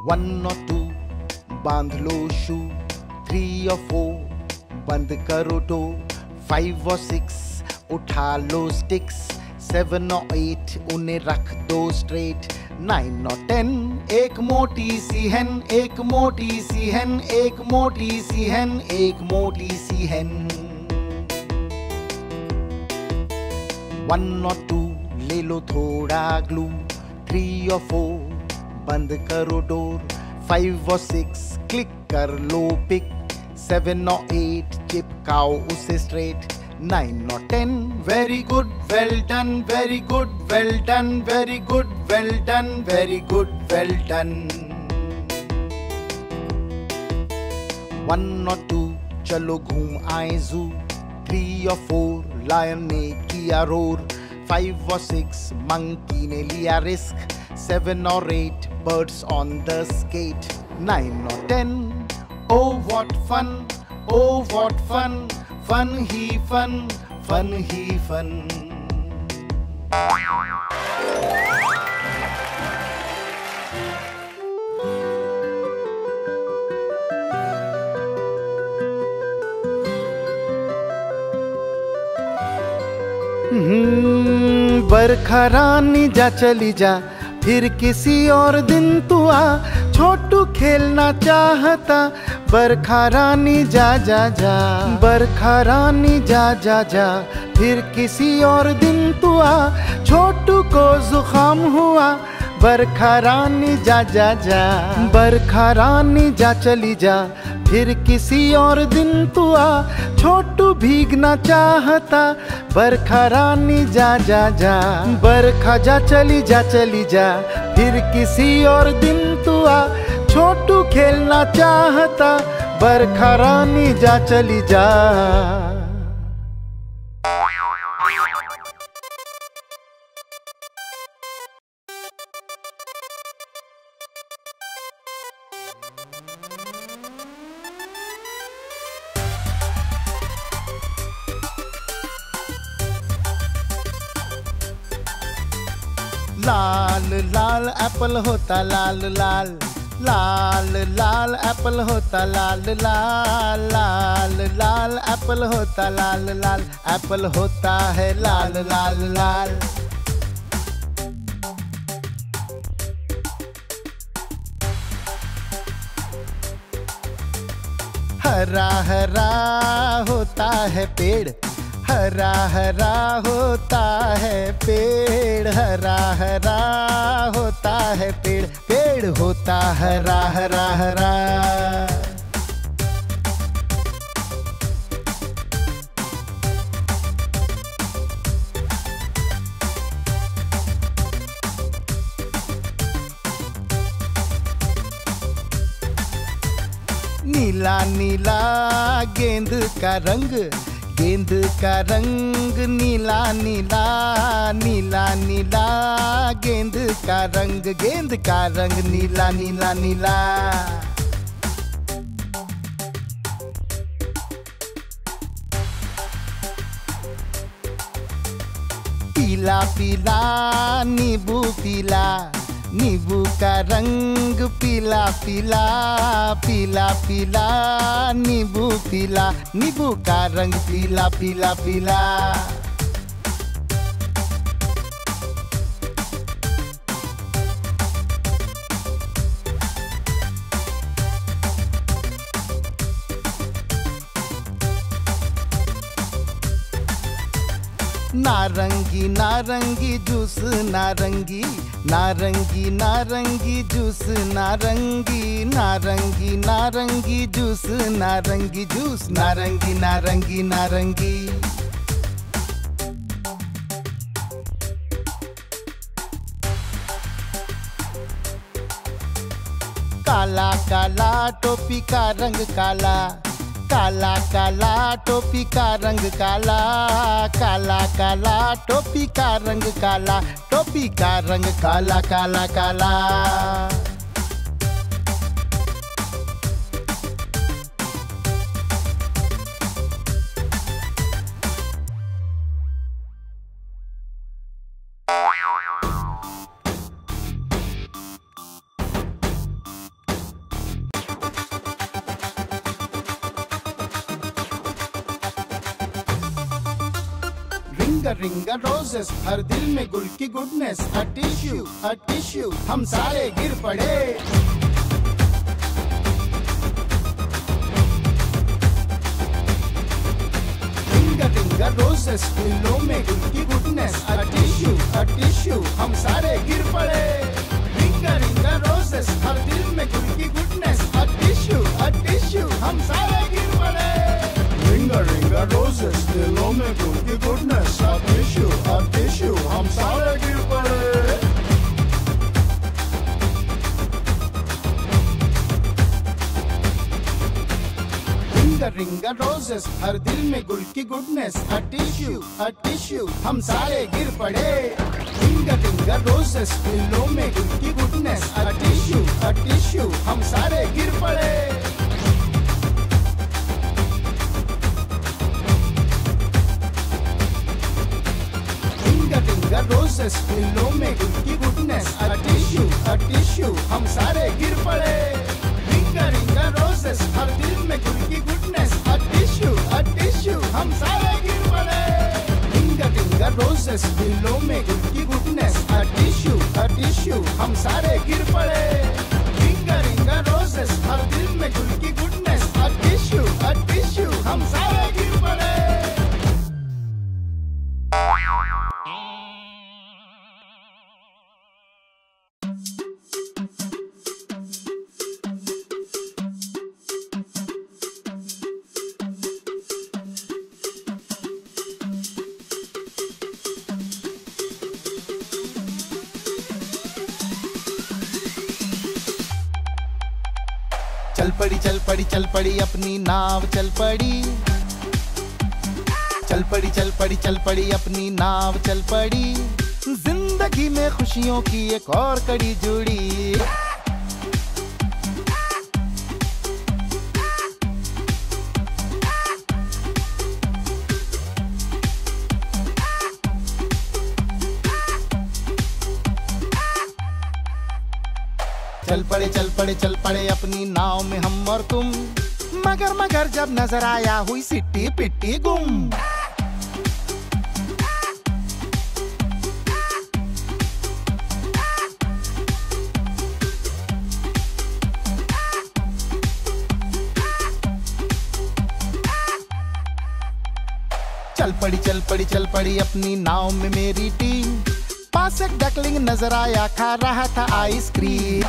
1 or 2 बांध लो शू, 3 or 4 बंद करो डोर, 5 or 6 उठा लो स्टिक्स, 7 or 8 उन्हें रख दो स्ट्रेट, 9 or 10 एक मोटी सी हेन, एक मोटी सी हेन, एक मोटी सी हेन, एक मोटी सी हेन। 1 or 2 ले लो थोड़ा ग्लू, 3 or 4 बंद करो डोर, 5 or 6 क्लिक कर लो पिक, 7 or 8 चिपकाओ उसे straight, 9 or 10 very good well done, very good well done, very good well done, very good well done. 1 or 2 चलो घूम आए जू, 3 or 4 लायन ने किया रोर, 5 or 6 मंकी ने लिया risk, 7 or 8 birds on the skate, 9 or 10 oh what fun, oh what fun, fun ही fun, fun ही fun। बरखा रानी जा चली जा, फिर किसी और दिन तू आ, छोटू खेलना चाहता, बरखा रानी जा जा जा, बरखा रानी जा जा जा, फिर किसी और दिन तू आ, छोटू को जुकाम हुआ, बरखा रानी जा जा जा, बरखा रानी जा चली जा, फिर किसी और दिन तू आ, छोटू भीगना चाहता, बरखा रानी जा जा जा, बरखा जा चली जा, चली जा, फिर किसी और दिन तू आ, छोटू खेलना चाहता, बरखा रानी जा चली जा। लाल लाल एप्पल होता लाल लाल, लाल लाल एप्पल होता लाल लाल, लाल लाल एप्पल होता लाल लाल, एप्पल होता है लाल लाल लाल। हरा हरा होता है पेड़, हरा हरा होता है पेड़, हरा हरा होता है पेड़, पेड़ होता हरा हरा हरा। नीला नीला गेंद का रंग, गेंद का रंग नीला नीला, नीला नीला गेंद का रंग, गेंद का रंग नीला नीला नीला। पीला पीला नींबू पीला, नींबू का रंग पीला पीला, पीला पीला नींबू पीला, नींबू का रंग पीला पीला पीला। नारंगी नारंगी जूस नारंगी, नारंगी नारंगी जूस नारंगी, नारंगी नारंगी जूस नारंगी, जूस नारंगी नारंगी नारंगी। काला काला टोपी का रंग काला, काला काला टोपी का रंग काला, काला काला टोपी का रंग काला, टोपी का रंग काला काला काला। Finger roses, हर दिल में गुल की गुडनेस, a tissue, हम सारे गिर पड़े। Finger roses, दिलों में गुल की गुडनेस, a tissue, हम सारे गिर पड़े। Finger roses, हर दिल में गुल की गुडनेस, a tissue, हम सारे गिर पड़े। Finger roses, दिलों में गुल की गुडनेस, a tissue, हम सारे गिर पड़े। Finger roses, हर दिल में गुल की गुडनेस, a tissue, हम सारे गिर पड़े। Finger roses, दिलों में गुल की गुडनेस, a tissue, हम सारे गिर पड़े। Finger roses, दिलों में गुल की गुडनेस, a tissue, हम सारे गिर पड़े। Finger roses, हर दिल में गुल की गुडनेस, a tissue, हम सारे गिर पड़े। Finger roses, दिलों में गुल की गुडनेस, a tissue, हम सारे गिर पड़े। Finger roses, हर दिल में गुल की गुडनेस, a tissue, हम सारे गिर पड़े। चल पड़ी अपनी नाव चल पड़ी। चल पड़ी अपनी नाव चल पड़ी। जिंदगी में खुशियों की एक और कड़ी जुड़ी। चल पड़े अपनी नाव में हम और तुम। मगर जब नजर आया हुई सिट्टी पिट्टी गुम। चल पड़ी अपनी नाव में मेरी टीम। पास एक डकलिंग नजर आया खा रहा था आइसक्रीम।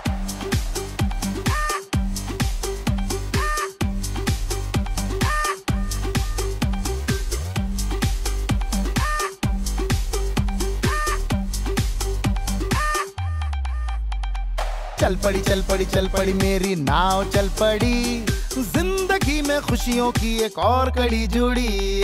चल पड़ी मेरी नाव चल पड़ी। जिंदगी में खुशियों की एक और कड़ी जुड़ी।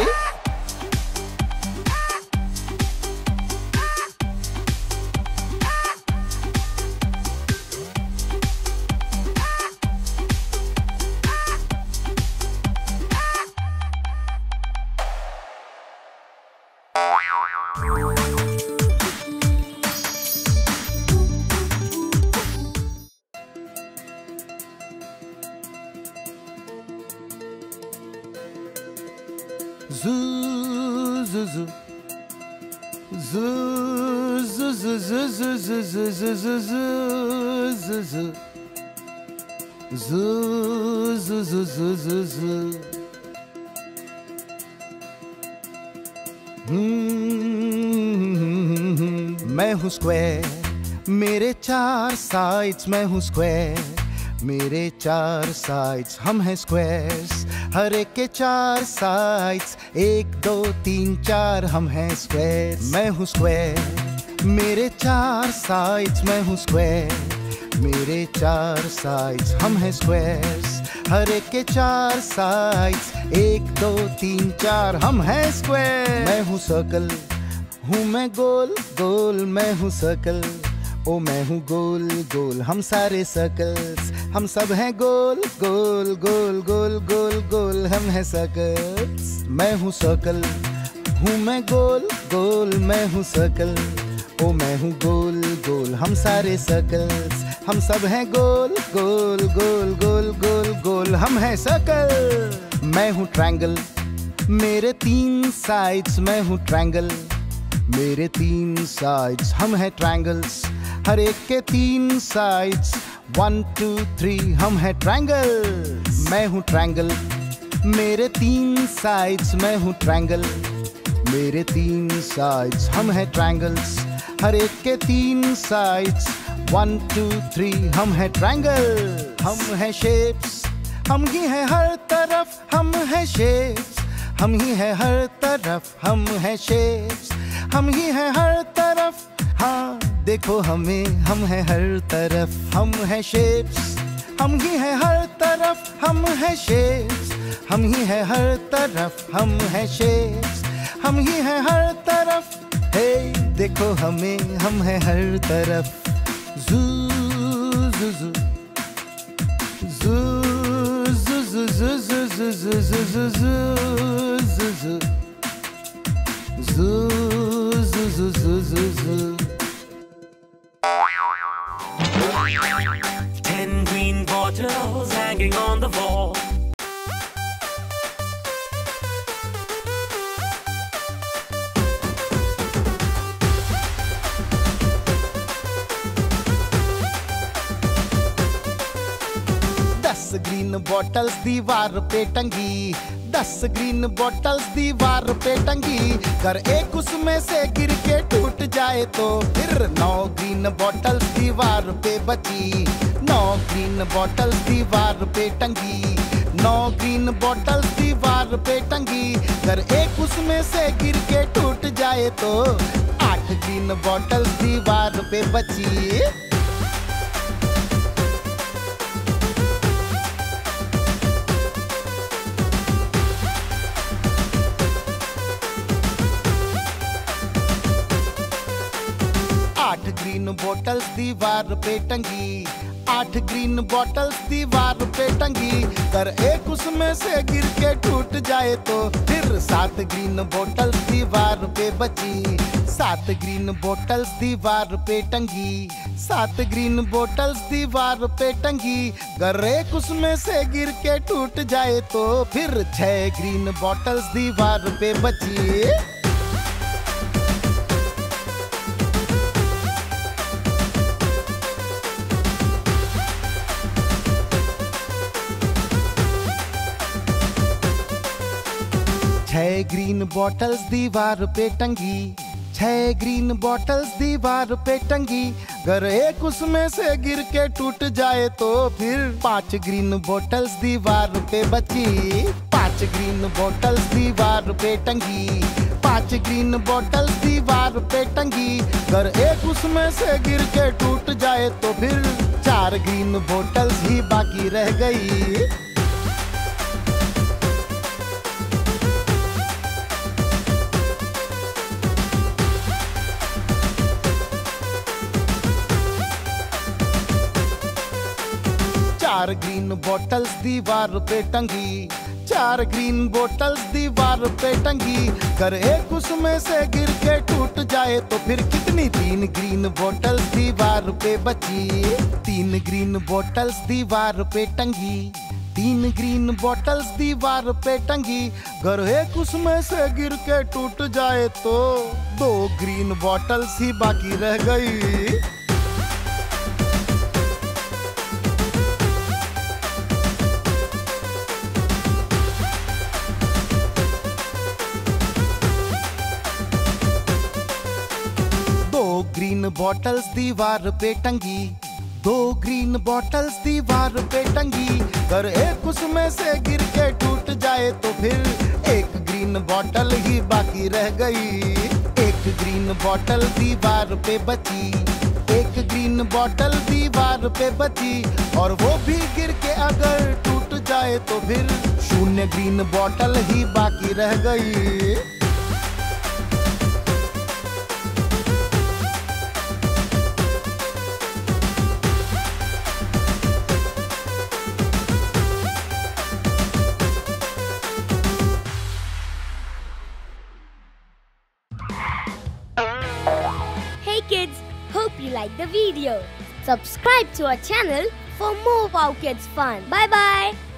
मैं हूँ स्क्वायर, मेरे चार साइड्स। मैं हूँ स्क्वायर, मेरे चार साइड्स। हम हैं स्क्वायर्स, हर एक के चार साइड्स। 1 2 3 4 हम हैं स्क्वायर्स। मैं हूँ स्क्वायर, मेरे चार साइड्स। मैं हूँ स्क्वायर, मेरे चार साइड्स। हम हैं स्क्वायर्स, हर एक के चार साइड्स। 1 2 3 4 हम हैं स्क्वायर। मैं हूँ सर्कल, हूँ मैं गोल गोल। मैं हूँ सर्कल, ओ मैं हूँ गोल गोल। हम सारे सर्कल्स, हम सब हैं गोल गोल गोल गोल गोल गोल। हम हैं सर्कल्स। मैं हूँ सर्कल, हूँ मैं गोल गोल। मैं हूँ सर्कल, ओ मैं हूँ गोल गोल। हम सारे सर्कल्स, हम सब हैं गोल गोल गोल गोल गोल गोल। हम हैं सर्कल। मैं हूँ ट्रायंगल, मेरे 3 साइड्स मैं हूँ ट्रायंगल, मेरे 3 साइड्स हम हैं ट्रायंगल्स, हर एक के 3 साइड्स 1 2 3 हम हैं ट्रायंगल। मैं हूँ ट्रायंगल, मेरे 3 साइड्स मैं हूँ ट्रायंगल, मेरे 3 साइड्स हम हैं ट्रायंगल्स, हर एक के 3 साइड्स 1 2 3 हम हैं ट्रायंगल। हम हैं शेप्स, हम ही हैं हर तरफ, हम हैं शेप्स, हम ही हैं हर तरफ, हम हैं शेप्स, हम ही हैं हर तरफ। हाँ देखो हमें, हम हैं हर तरफ, हम हैं शेप्स, हम ही हैं हर तरफ, हम हैं शेप्स, हम ही हैं हर तरफ, हम हैं शेप्स, हम ही हैं हर तरफ। हे देखो हमें, हम हैं हर तरफ। जू जू जू जू जू जू जू जू जू जू जू जू जू जू जू जू। 10 green bottles hanging on the wall. Green bottles दीवार पे टंगी, 10 ग्रीन बॉटल्स दीवार पे टंगी, अगर एक उसमें से गिर के टूट जाए तो फिर 9 ग्रीन बॉटल्स दीवार पे बची, 9 ग्रीन बॉटल्स दीवार पे टंगी, 9 ग्रीन बॉटल्स दीवार पे टंगी, अगर एक उसमें से गिर के टूट जाए तो 8 ग्रीन बॉटल्स दीवार पे बची। 8 ग्रीन बॉटल्स दीवार पे टंगी, 8 ग्रीन बॉटल्स दीवार पे टंगी, अगर एक उसमें से गिर के टूट जाए तो फिर 7 ग्रीन बॉटल्स दीवार पे बची, 7 ग्रीन बॉटल्स दीवार पे टंगी, 7 ग्रीन बॉटल्स दीवार पे टंगी, अगर एक उसमें से गिर के टूट जाए तो फिर 6 ग्रीन बॉटल्स दीवार पे बची। 6 ग्रीन बॉटल्स दीवार पे टंगी, 6 ग्रीन बॉटल्स दीवार पे टंगी, अगर एक उसमें से गिर के टूट जाए तो फिर 5 ग्रीन बॉटल्स दीवार पे बची, 5 ग्रीन बॉटल्स दीवार पे टंगी, 5 ग्रीन बॉटल्स दीवार पे टंगी, अगर एक उसमें से गिर के टूट जाए तो फिर 4 ग्रीन बॉटल्स ही बाकी रह गई। 4 ग्रीन बॉटल्स दीवार पे टंगी, 4 ग्रीन बॉटल्स दीवार पे टंगी, अगर एक उसमें से गिर के टूट जाए तो फिर कितनी 3 ग्रीन बॉटल्स दीवार पे बची, 3 ग्रीन बॉटल्स दीवार पे टंगी, 3 ग्रीन बॉटल्स दीवार पे टंगी, अगर एक उसमें से गिर के टूट जाए तो 2 ग्रीन बॉटल्स ही बाकी रह गई। ग्रीन बॉटल्स दीवार पे टंगी, 2 ग्रीन बॉटल्स दीवार पे टंगी, अगर एक उसमें से गिर के टूट जाए तो फिर 1 ग्रीन बॉटल ही बाकी रह गई। 1 ग्रीन बॉटल दीवार पे बची, 1 ग्रीन बॉटल दीवार पे बची, और वो भी गिर के अगर टूट जाए तो फिर 0 ग्रीन बॉटल ही बाकी रह गई। Hey kids, hope you like the video. Subscribe to our channel for more Wow Kids fun. Bye bye.